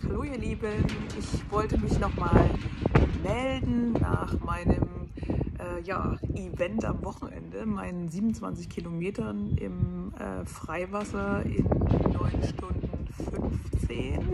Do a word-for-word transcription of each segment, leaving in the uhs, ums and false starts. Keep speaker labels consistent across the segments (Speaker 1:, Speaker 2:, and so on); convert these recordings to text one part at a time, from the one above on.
Speaker 1: Hallo ihr Lieben, ich wollte mich nochmal melden nach meinem äh, ja, Event am Wochenende, meinen siebenundzwanzig Kilometern im äh, Freiwasser in neun Stunden fünfzehn.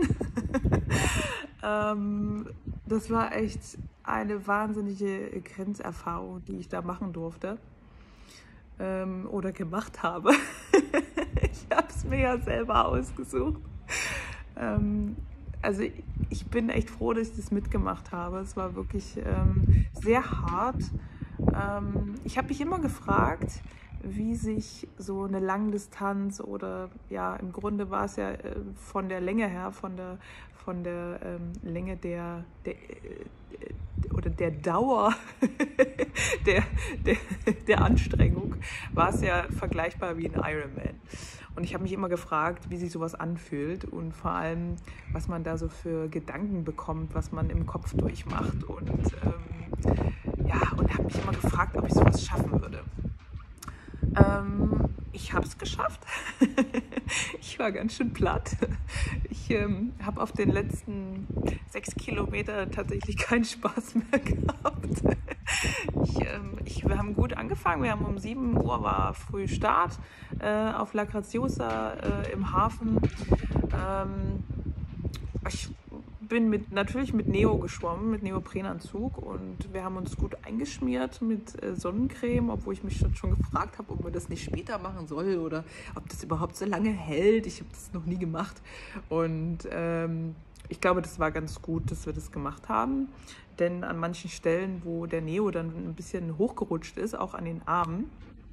Speaker 1: ähm, das war echt eine wahnsinnige Grenzerfahrung, die ich da machen durfte ähm, oder gemacht habe. Ich habe es mir ja selber ausgesucht. Ähm, also ich bin echt froh, dass ich das mitgemacht habe. Es war wirklich ähm, sehr hart. Ähm, ich habe mich immer gefragt, wie sich so eine Langdistanz oder ja, im Grunde war es ja äh, von der Länge her, von der, von der ähm, Länge der, der äh, oder der Dauer der, der, der Anstrengung, war es ja vergleichbar wie ein Ironman. Und ich habe mich immer gefragt, wie sich sowas anfühlt und vor allem, was man da so für Gedanken bekommt, was man im Kopf durchmacht. Und ähm, ja, und habe mich immer gefragt, ob ich sowas schaffen würde. Ähm, ich habe es geschafft. Ich war ganz schön platt. Ich ähm, habe auf den letzten sechs Kilometer tatsächlich keinen Spaß mehr gehabt. Ich, ähm, ich, wir haben gut angefangen. Wir haben um sieben Uhr war früh Start äh, auf La Graziosa äh, im Hafen. Ähm, ich bin mit, natürlich mit Neo geschwommen, mit Neoprenanzug, und wir haben uns gut eingeschmiert mit äh, Sonnencreme, obwohl ich mich schon, schon gefragt habe, ob man das nicht später machen soll oder ob das überhaupt so lange hält. Ich habe das noch nie gemacht und ähm, ich glaube, das war ganz gut, dass wir das gemacht haben, denn an manchen Stellen, wo der Neo dann ein bisschen hochgerutscht ist, auch an den Armen,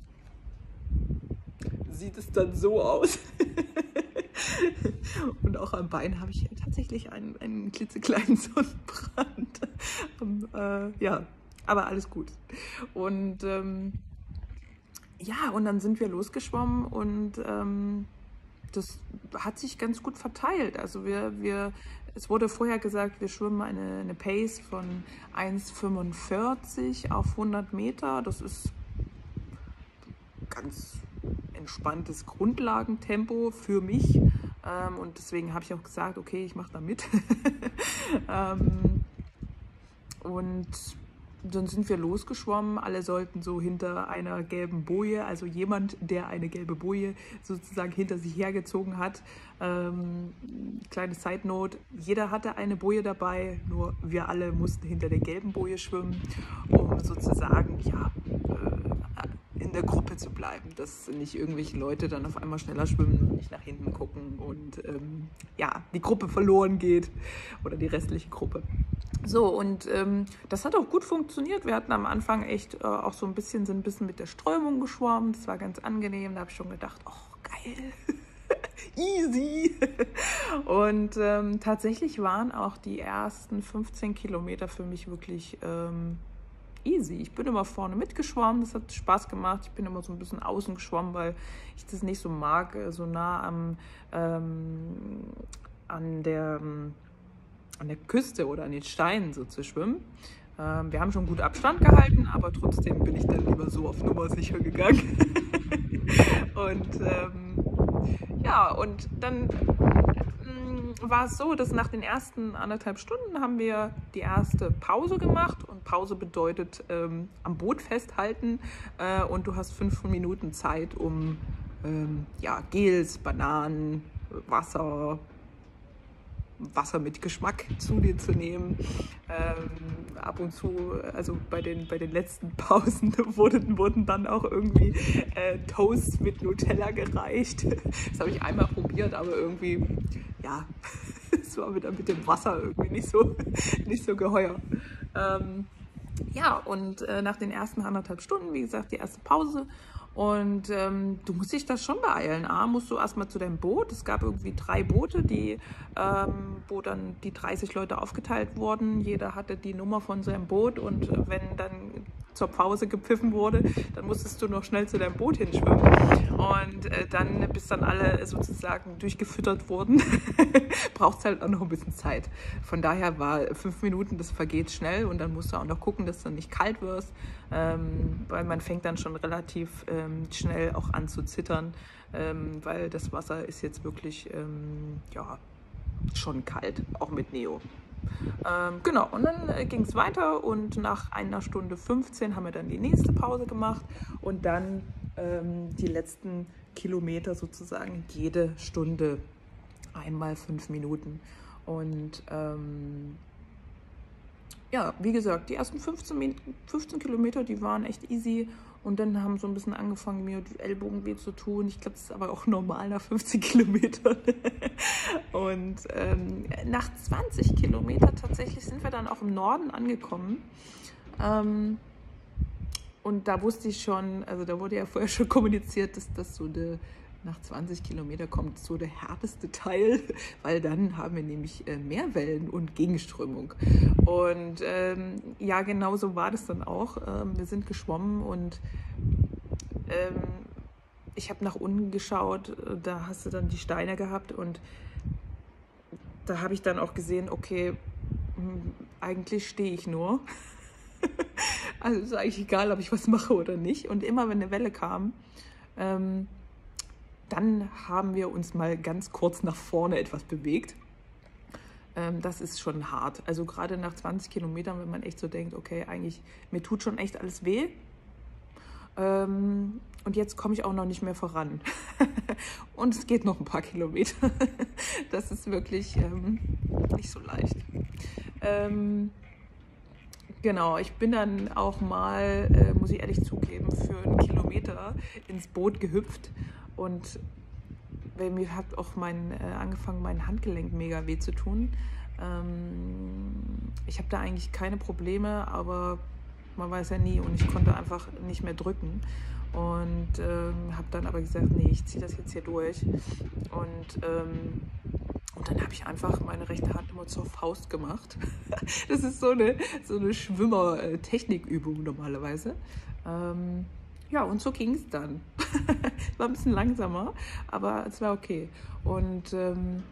Speaker 1: sieht es dann so aus. Und auch am Bein habe ich tatsächlich einen, einen klitzekleinen Sonnenbrand. um, äh, ja, aber alles gut. Und ähm, ja, und dann sind wir losgeschwommen und ähm, das hat sich ganz gut verteilt. Also wir, wir, es wurde vorher gesagt, wir schwimmen eine, eine Pace von eins Komma fünfundvierzig auf hundert Meter. Das ist ganz entspanntes Grundlagentempo für mich. Ähm, und deswegen habe ich auch gesagt, okay, ich mache da mit. ähm, und dann sind wir losgeschwommen. Alle sollten so hinter einer gelben Boje, also jemand, der eine gelbe Boje sozusagen hinter sich hergezogen hat. Ähm, kleine Side Note, jeder hatte eine Boje dabei, nur wir alle mussten hinter der gelben Boje schwimmen, um sozusagen, ja, äh, in der Gruppe zu bleiben, dass nicht irgendwelche Leute dann auf einmal schneller schwimmen und nicht nach hinten gucken und ähm, ja, die Gruppe verloren geht oder die restliche Gruppe. So, und ähm, das hat auch gut funktioniert. Wir hatten am Anfang echt äh, auch so ein bisschen, sind ein bisschen mit der Strömung geschwommen. Das war ganz angenehm. Da habe ich schon gedacht, oh, geil, easy. Und ähm, tatsächlich waren auch die ersten fünfzehn Kilometer für mich wirklich ähm, easy. Ich bin immer vorne mitgeschwommen, das hat Spaß gemacht. Ich bin immer so ein bisschen außen geschwommen, weil ich das nicht so mag, so nah am, ähm, an der... an der Küste oder an den Steinen so zu schwimmen. Ähm, wir haben schon gut Abstand gehalten, aber trotzdem bin ich dann lieber so auf Nummer sicher gegangen. und ähm, ja, und dann ähm, war es so, dass nach den ersten anderthalb Stunden haben wir die erste Pause gemacht, und Pause bedeutet ähm, am Boot festhalten äh, und du hast fünf Minuten Zeit, um ähm, ja, Gels, Bananen, Wasser, Wasser mit Geschmack zu dir zu nehmen. Ähm, ab und zu, also bei den, bei den letzten Pausen wurden, wurden dann auch irgendwie äh, Toasts mit Nutella gereicht. Das habe ich einmal probiert, aber irgendwie, ja, es war wieder mit dem Wasser irgendwie nicht so, nicht so geheuer. Ähm, ja, und äh, nach den ersten anderthalb Stunden, wie gesagt, die erste Pause. Und ähm, du musst dich das schon beeilen. A, musst du erstmal zu deinem Boot. Es gab irgendwie drei Boote, die, ähm, wo dann die dreißig Leute aufgeteilt wurden. Jeder hatte die Nummer von seinem Boot, und äh, wenn dann zur Pause gepfiffen wurde, dann musstest du noch schnell zu deinem Boot hinschwimmen. Und äh, dann, bis dann alle sozusagen durchgefüttert wurden, braucht es halt auch noch ein bisschen Zeit. Von daher war fünf Minuten, das vergeht schnell, und dann musst du auch noch gucken, dass du nicht kalt wirst, ähm, weil man fängt dann schon relativ ähm, schnell auch an zu zittern, ähm, weil das Wasser ist jetzt wirklich, ähm, ja, schon kalt, auch mit Neo. Ähm, genau, und dann äh, ging es weiter und nach einer Stunde fünfzehn haben wir dann die nächste Pause gemacht und dann ähm, die letzten Kilometer sozusagen jede Stunde einmal fünf Minuten. Und ähm, ja, wie gesagt, die ersten fünfzehn, fünfzehn Kilometer, die waren echt easy. Und dann haben so ein bisschen angefangen, mir die Ellbogen weh zu tun. Ich glaube, das ist aber auch normal nach fünfzehn Kilometern. Und ähm, nach zwanzig Kilometern tatsächlich sind wir dann auch im Norden angekommen. Ähm, und da wusste ich schon, also da wurde ja vorher schon kommuniziert, dass das so der, nach zwanzig Kilometern kommt so der härteste Teil, weil dann haben wir nämlich äh, mehr Wellen und Gegenströmung. Und ähm, ja, genau so war das dann auch. Ähm, wir sind geschwommen und ähm, ich habe nach unten geschaut, da hast du dann die Steine gehabt und da habe ich dann auch gesehen, okay, eigentlich stehe ich nur. Also ist eigentlich egal, ob ich was mache oder nicht. Und immer wenn eine Welle kam, ähm, dann haben wir uns mal ganz kurz nach vorne etwas bewegt. Ähm, das ist schon hart. Also gerade nach zwanzig Kilometern, wenn man echt so denkt, okay, eigentlich, mir tut schon echt alles weh. Ähm, und jetzt komme ich auch noch nicht mehr voran. Und es geht noch ein paar Kilometer. Das ist wirklich ähm, nicht so leicht. Ähm, Genau, ich bin dann auch mal, äh, muss ich ehrlich zugeben, für einen Kilometer ins Boot gehüpft und weil mir hat auch mein, äh, angefangen, mein Handgelenk mega weh zu tun. Ähm, ich habe da eigentlich keine Probleme, aber man weiß ja nie und ich konnte einfach nicht mehr drücken und ähm, habe dann aber gesagt, nee, ich ziehe das jetzt hier durch und ähm, Und dann habe ich einfach meine rechte Hand immer zur Faust gemacht. Das ist so eine, so eine Schwimmer-Technikübung normalerweise. Ähm, ja, und so ging es dann. War ein bisschen langsamer, aber es war okay. Und ähm,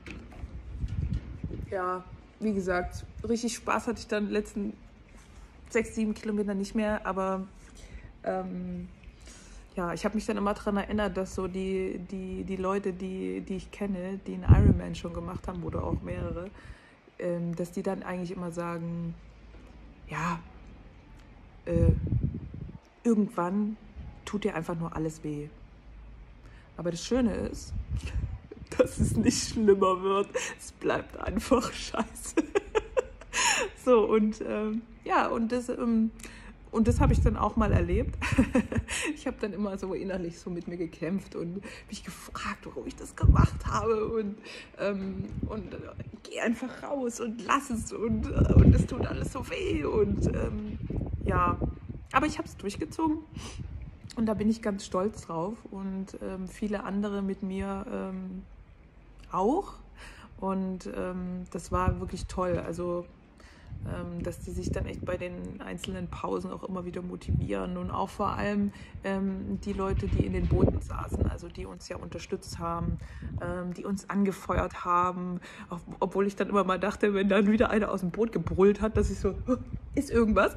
Speaker 1: ja, wie gesagt, richtig Spaß hatte ich dann die letzten sechs, sieben Kilometer nicht mehr, aber ähm, ja, ich habe mich dann immer daran erinnert, dass so die, die, die Leute, die, die ich kenne, die einen Ironman schon gemacht haben oder auch mehrere, ähm, dass die dann eigentlich immer sagen, ja, äh, irgendwann tut dir einfach nur alles weh. Aber das Schöne ist, dass es nicht schlimmer wird. Es bleibt einfach scheiße. So, und ähm, ja, und das... Ähm, Und das habe ich dann auch mal erlebt. Ich habe dann immer so innerlich so mit mir gekämpft und mich gefragt, warum ich das gemacht habe. Und, ähm, und äh, geh einfach raus und lass es. Und, äh, und es tut alles so weh. Und ähm, ja, aber ich habe es durchgezogen. Und da bin ich ganz stolz drauf. Und ähm, viele andere mit mir ähm, auch. Und ähm, das war wirklich toll. Also dass die sich dann echt bei den einzelnen Pausen auch immer wieder motivieren und auch vor allem ähm, die Leute, die in den Booten saßen, also die uns ja unterstützt haben, ähm, die uns angefeuert haben, auch, obwohl ich dann immer mal dachte, wenn dann wieder einer aus dem Boot gebrüllt hat, dass ich so, ist irgendwas?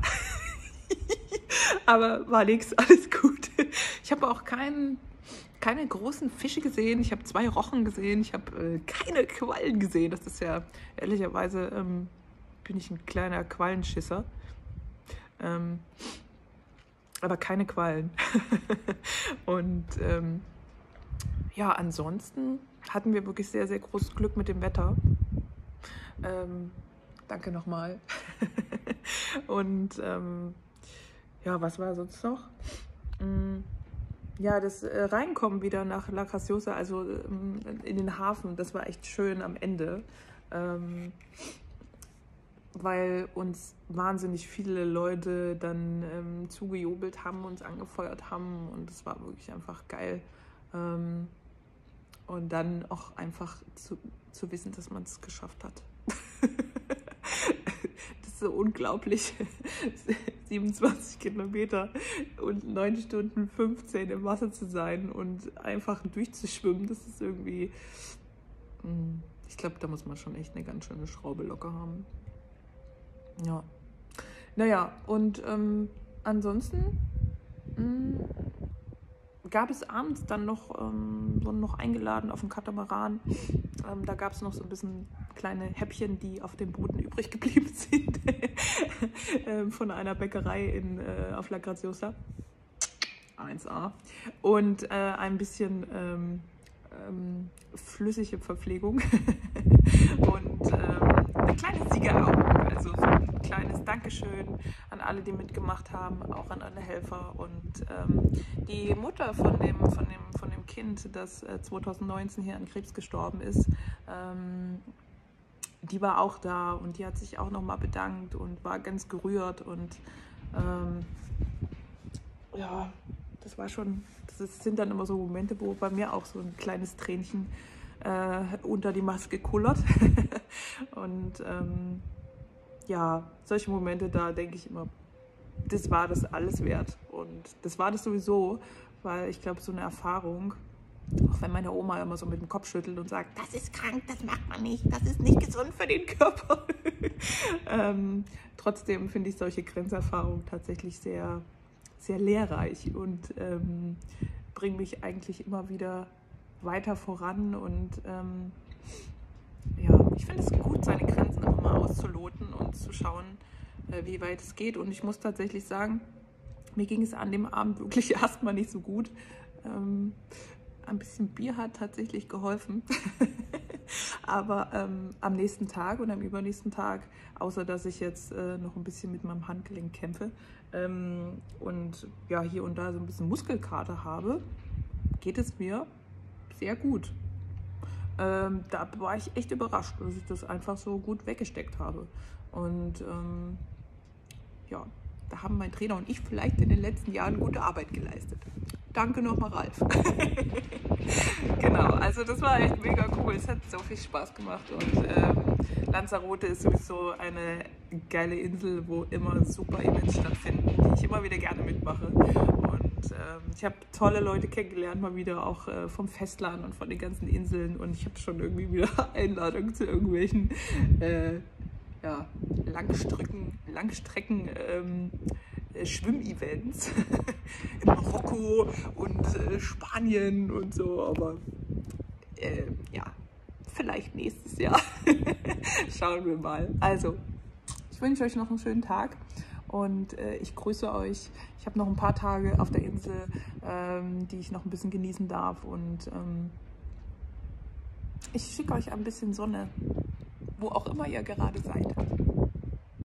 Speaker 1: Aber war nichts, alles gut. Ich habe auch keinen keine großen Fische gesehen, ich habe zwei Rochen gesehen, ich habe äh, keine Quallen gesehen, das ist ja ehrlicherweise... Ähm, bin ich ein kleiner Quallenschisser. Ähm, aber keine Quallen. Und ähm, ja, ansonsten hatten wir wirklich sehr, sehr großes Glück mit dem Wetter. Ähm, danke nochmal. Und ähm, ja, was war sonst noch? Ähm, ja, das äh, Reinkommen wieder nach La Graciosa, also ähm, in den Hafen, das war echt schön am Ende. Ähm, weil uns wahnsinnig viele Leute dann ähm, zugejubelt haben, uns angefeuert haben und es war wirklich einfach geil. Ähm, und dann auch einfach zu, zu wissen, dass man es geschafft hat. Das ist so unglaublich. siebenundzwanzig Kilometer und neun Stunden fünfzehn im Wasser zu sein und einfach durchzuschwimmen, das ist irgendwie... Ich glaube, da muss man schon echt eine ganz schöne Schraube locker haben. Ja, naja, und ähm, ansonsten mh, gab es abends dann noch, ähm, wurden noch eingeladen auf dem Katamaran. Ähm, da gab es noch so ein bisschen kleine Häppchen, die auf dem Boden übrig geblieben sind ähm, von einer Bäckerei in, äh, auf La Graziosa. eins A. Und äh, ein bisschen ähm, ähm, flüssige Verpflegung und ähm, eine kleine Siegerehrung, also so ein kleines Dankeschön an alle, die mitgemacht haben, auch an alle Helfer. Und ähm, die Mutter von dem, von dem, von dem Kind, das äh, zweitausendneunzehn hier an Krebs gestorben ist, ähm, die war auch da und die hat sich auch nochmal bedankt und war ganz gerührt. Und ähm, ja, das war schon, das sind dann immer so Momente, wo bei mir auch so ein kleines Tränchen äh, unter die Maske kullert. Und ähm, ja, solche Momente, da denke ich immer, das war das alles wert. Und das war das sowieso, weil ich glaube, so eine Erfahrung, auch wenn meine Oma immer so mit dem Kopf schüttelt und sagt, das ist krank, das macht man nicht, das ist nicht gesund für den Körper. ähm, trotzdem finde ich solche Grenzerfahrungen tatsächlich sehr, sehr lehrreich und ähm, bringen mich eigentlich immer wieder weiter voran. Und ähm, ja, ich finde es gut, seine Grenzen auch mal auszuloten und zu schauen, äh, wie weit es geht. Und ich muss tatsächlich sagen, mir ging es an dem Abend wirklich erstmal nicht so gut. Ähm, ein bisschen Bier hat tatsächlich geholfen. Aber ähm, am nächsten Tag und am übernächsten Tag, außer dass ich jetzt äh, noch ein bisschen mit meinem Handgelenk kämpfe ähm, und ja, hier und da so ein bisschen Muskelkater habe, geht es mir sehr gut. Ähm, da war ich echt überrascht, dass ich das einfach so gut weggesteckt habe. Und ähm, ja, da haben mein Trainer und ich vielleicht in den letzten Jahren gute Arbeit geleistet. Danke nochmal, Ralf. Genau, also das war echt mega cool. Es hat so viel Spaß gemacht. Und ähm, Lanzarote ist sowieso eine geile Insel, wo immer super Events stattfinden, die ich immer wieder gerne mitmache. Und ähm, ich habe tolle Leute kennengelernt, mal wieder auch äh, vom Festland und von den ganzen Inseln. Und ich habe schon irgendwie wieder Einladungen zu irgendwelchen äh, ja, Langstrecken, Langstrecken ähm, äh, Schwimmevents in Marokko und äh, Spanien und so, aber äh, ja, vielleicht nächstes Jahr. Schauen wir mal. Also, ich wünsche euch noch einen schönen Tag und äh, ich grüße euch. Ich habe noch ein paar Tage auf der Insel, ähm, die ich noch ein bisschen genießen darf, und ähm, ich schicke euch ein bisschen Sonne, wo auch immer ihr gerade seid.